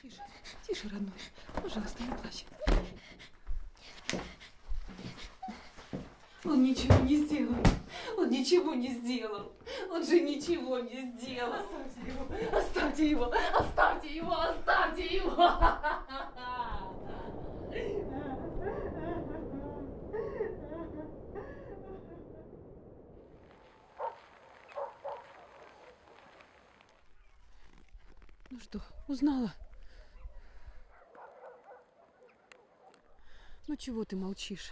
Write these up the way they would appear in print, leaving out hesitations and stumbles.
Тише, тише, родной. Пожалуйста, не плачь. Он ничего не сделал. Он ничего не сделал. Он же ничего не сделал. Оставьте его. Оставьте его. Оставьте его. Оставьте его. Ну что, узнала? Ну чего ты молчишь?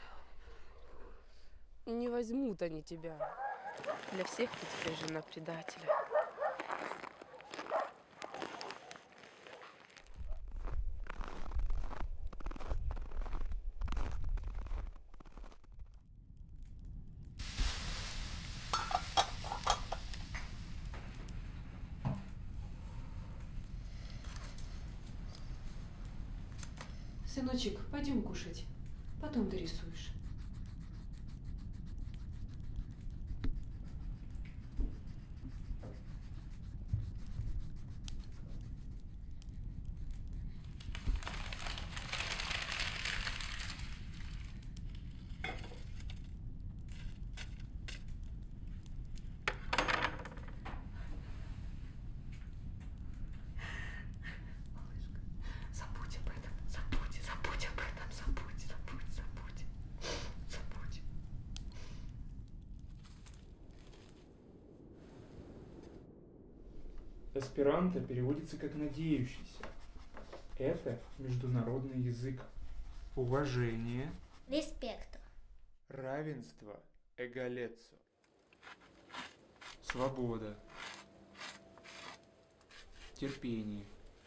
Не возьмут они тебя. Для всех ты теперь жена предателя. Сыночек, пойдем кушать. Потом дорисуешь. Забудь об этом. Забудь об этом. Забудь. Эсперанто переводится как «надеющийся». Это международный язык. Уважение, Респекто. равенство, эгалецо. Свобода, терпение.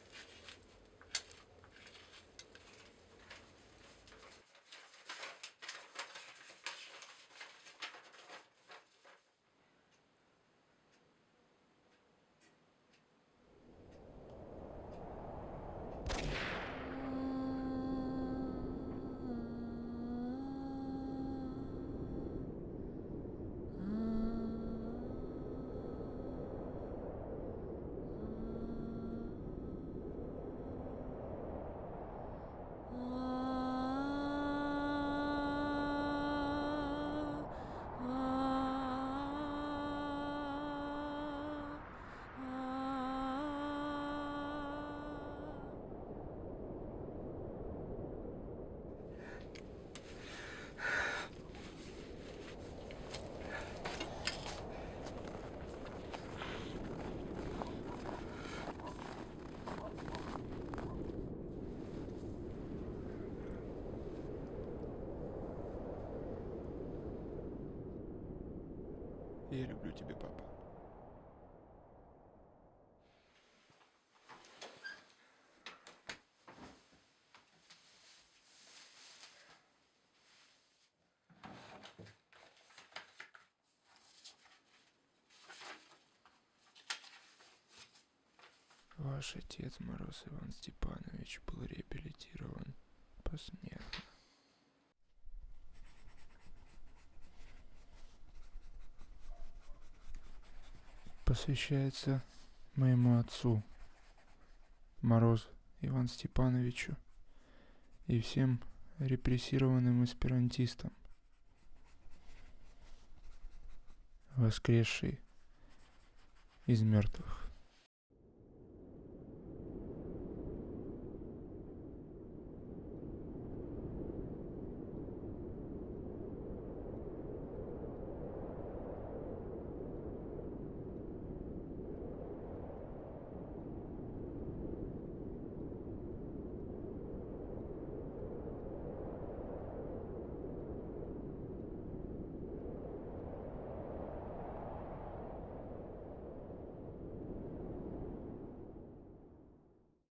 Я люблю тебя, папа. Ваш отец, Мороз Иван Степанович, был реабилитирован посмертно. Посвящается моему отцу, Мороз Иван Степановичу, и всем репрессированным эсперантистам, воскресший из мертвых.